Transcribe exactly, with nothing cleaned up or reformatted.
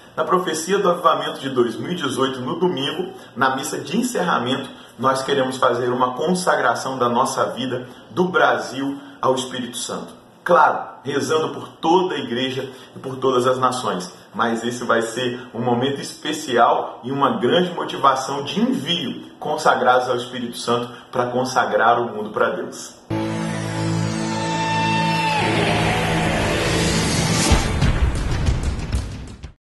Na profecia do avivamento de dois mil e dezoito, no domingo, na missa de encerramento, nós queremos fazer uma consagração da nossa vida, do Brasil ao Espírito Santo. Claro, rezando por toda a igreja e por todas as nações. Mas esse vai ser um momento especial e uma grande motivação de envio, consagrados ao Espírito Santo para consagrar o mundo para Deus.